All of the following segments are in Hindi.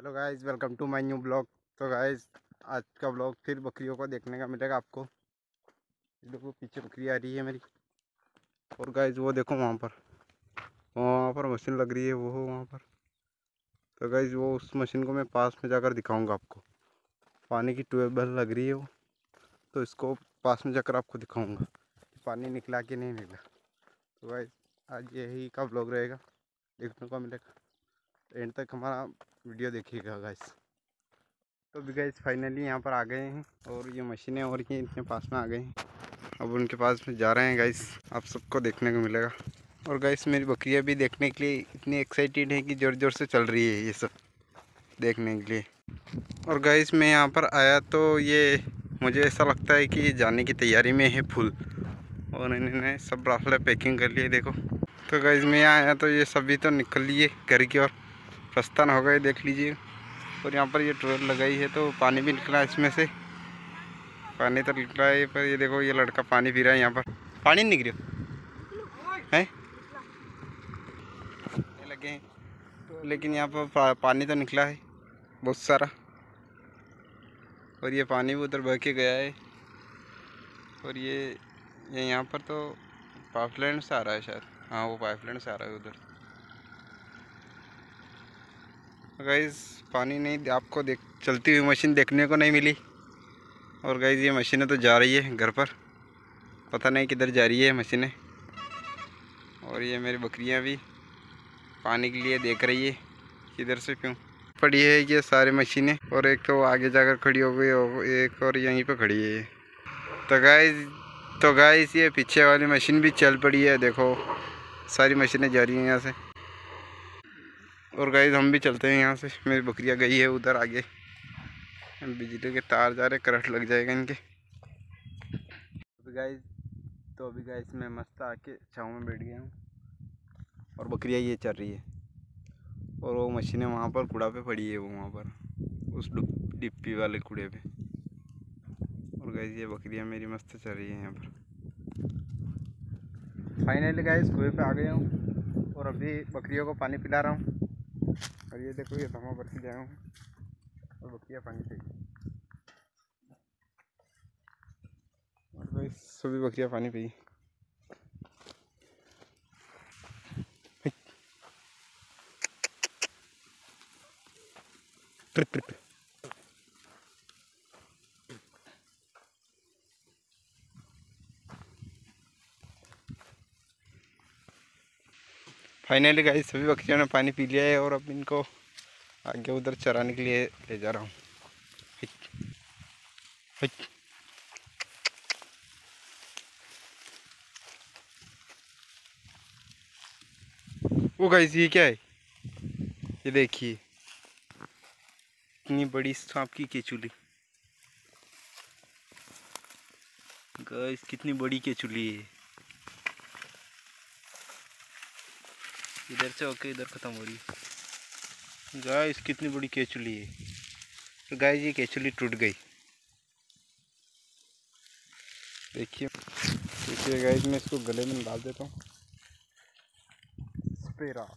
Hello guys, welcome to my new blog. तो गाइस, आज का ब्लॉग फिर बकरियों को देखने का मिलेगा आपको। ये देखो पीछे बकरी आ रही है मेरी। और गाइस वो देखो वहाँ पर मशीन लग रही है, वो वहाँ पर। तो गाइस वो उस मशीन को मैं पास में जाकर दिखाऊंगा आपको। पानी की ट्यूबवेल लग रही है वो, तो इसको पास में जाकर आपको दिखाऊंगा कि पानी निकला कि नहीं निकला। तो गाइस आज यही का ब्लॉग रहेगा, देखने को मिलेगा। एंड तक हमारा वीडियो देखिएगा गाइस। तो भी गाइस फाइनली यहाँ पर आ गए हैं और ये मशीनें और ये इतने पास में आ गए हैं। अब उनके पास में जा रहे हैं गाइस, आप सबको देखने को मिलेगा। और गाइस मेरी बकरियाँ भी देखने के लिए इतनी एक्साइटेड है कि ज़ोर ज़ोर से चल रही है ये सब देखने के लिए। और गाइस मैं यहाँ पर आया तो ये मुझे ऐसा लगता है कि जाने की तैयारी में है फुल। और इन्होंने सब राफले पैकिंग कर लिए देखो। तो गाइस मैं यहाँ आया तो ये सभी तो निकल लिए घर की ओर, प्रस्थान हो गए, देख लीजिए। और यहाँ पर ये ट्यूबवेल लगाई है तो पानी भी निकला इसमें से। पानी तो निकला है पर ये देखो ये लड़का पानी पी रहा है। यहाँ पर पानी नहीं निकले हैं, नहीं लगे हैं तो, लेकिन यहाँ पर पानी तो निकला है बहुत सारा। और ये पानी भी उधर बह के गया है। और ये यहाँ पर तो पाइपलाइन से आ रहा है शायद। हाँ वो पाइपलाइन से आ रहा है उधर। गाइस पानी नहीं, आपको चलती हुई मशीन देखने को नहीं मिली। और गाइस ये मशीनें तो जा रही है घर पर, पता नहीं किधर जा रही है मशीनें। और ये मेरी बकरियां भी पानी के लिए देख रही है किधर से क्यों पड़ी है ये सारी मशीनें। और एक तो आगे जाकर खड़ी हो गई, एक और यहीं पे खड़ी है। तो गाइस ये पीछे वाली मशीन भी चल पड़ी है, देखो सारी मशीनें जा रही हैं यहाँ से। और गाइस हम भी चलते हैं यहाँ से। मेरी बकरियाँ गई है उधर आगे, बिजली के तार जा रहे, करंट लग जाएगा इनके। अभी गाइस मैं मस्त आके छाँव में बैठ गया हूँ और बकरियाँ ये चल रही है। और वो मशीनें वहाँ पर कूड़ा पे पड़ी है, वो वहाँ पर उस डिप्पी वाले कूड़े पे। और गाइस ये बकरियाँ मेरी मस्त चल रही है यहाँ पर। फाइनली गाइस कुएं पे आ गया हूँ और अभी बकरियों को पानी पिला रहा हूँ। और ये देखो ये धमा भर के गया हूँ और बकरियाँ पानी पी। और गाइस सभी बकरियाँ पानी पी। फाइनली गाइस सभी बकरियों ने पानी पी लिया है और अब इनको आगे उधर चराने के लिए ले जा रहा हूँ। वो गाइस ये क्या है, ये देखिए इतनी बड़ी सांप की केचुली। गाइस कितनी बड़ी केचुली है, इधर से होके इधर खत्म हो रही है। गाइस कितनी बड़ी केचुली है। तो गाइस ये केचुली टूट गई, देखिए देखिए गाइस मैं इसको गले में डाल देता हूँ। स्पेरा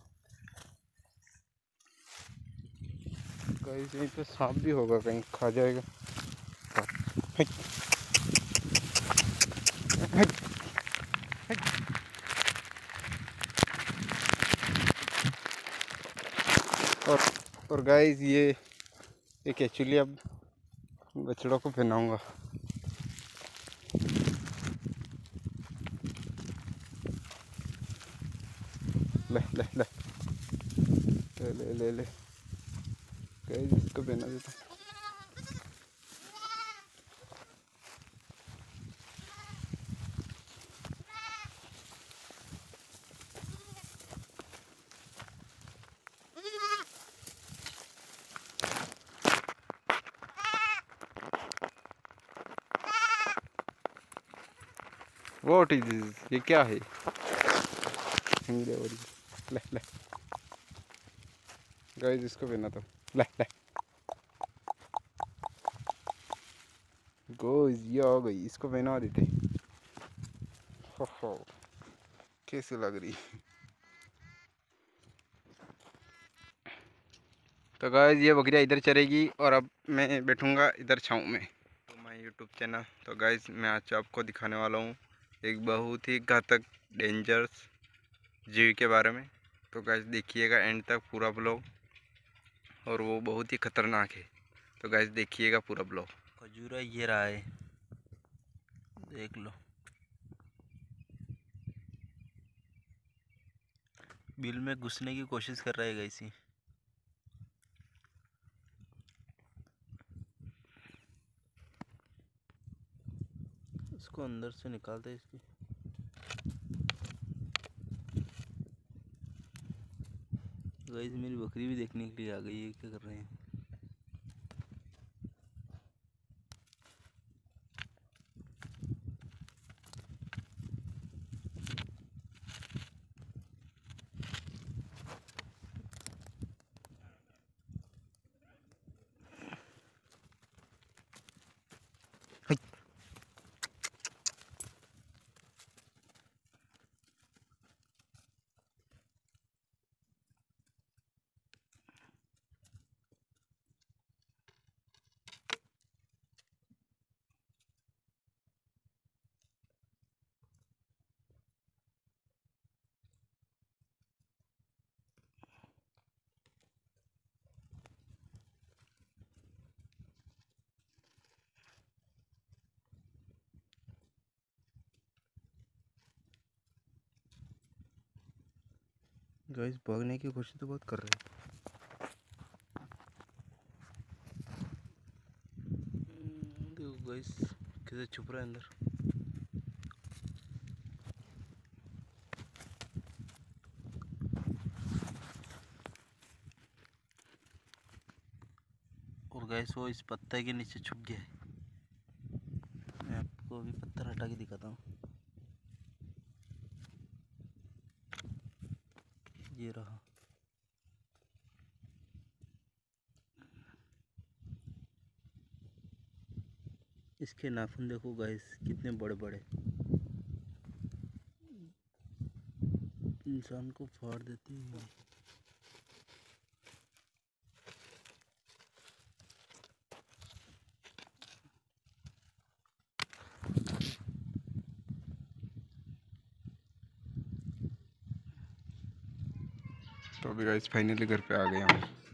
गाइस यहीं पे सांप भी होगा, कहीं खा जाएगा। और और गाइस ये एक एक्चुअली अब बछड़ों को पहनाऊंगा। ले ले ले ले ले ले ले गाइस इसको पहना देता। व्हाट इज दिस, ये क्या है? ले ले गाइस इसको पहना तो ले ले। गाइस ये आ गई, इसको पहना देते। हो कैसे लग रही? तो गाइस ये बकरियाँ इधर चरेगी और अब मैं बैठूंगा इधर छाँव में। तो माय यूट्यूब चैनल, तो गाइस मैं आज आपको दिखाने वाला हूँ एक बहुत ही घातक डेंजरस जीव के बारे में। तो गाइस देखिएगा एंड तक पूरा ब्लॉग, और वो बहुत ही खतरनाक है। तो गाइस देखिएगा पूरा ब्लॉग। खजूरा ये रहा है, देख लो। बिल में घुसने की कोशिश कर रहा है गाइस। इसको अंदर से निकालते हैं इसकी। गाइस मेरी बकरी भी देखने के लिए आ गई है, क्या कर रहे हैं। गाइस भागने की कोशिश तो बहुत कर रहे हैं। देखो गाइस कैसे छुप रहा है अंदर। और गाइस वो इस पत्ते के नीचे छुप गया है। मैं आपको अभी पत्थर हटा के दिखाता हूँ। ये रहा। इसके नाखून देखो गाइस कितने बड़े बड़े, इंसान को फाड़ देते हैं। तो अभी गाइस फाइनली घर पे आ गए हम।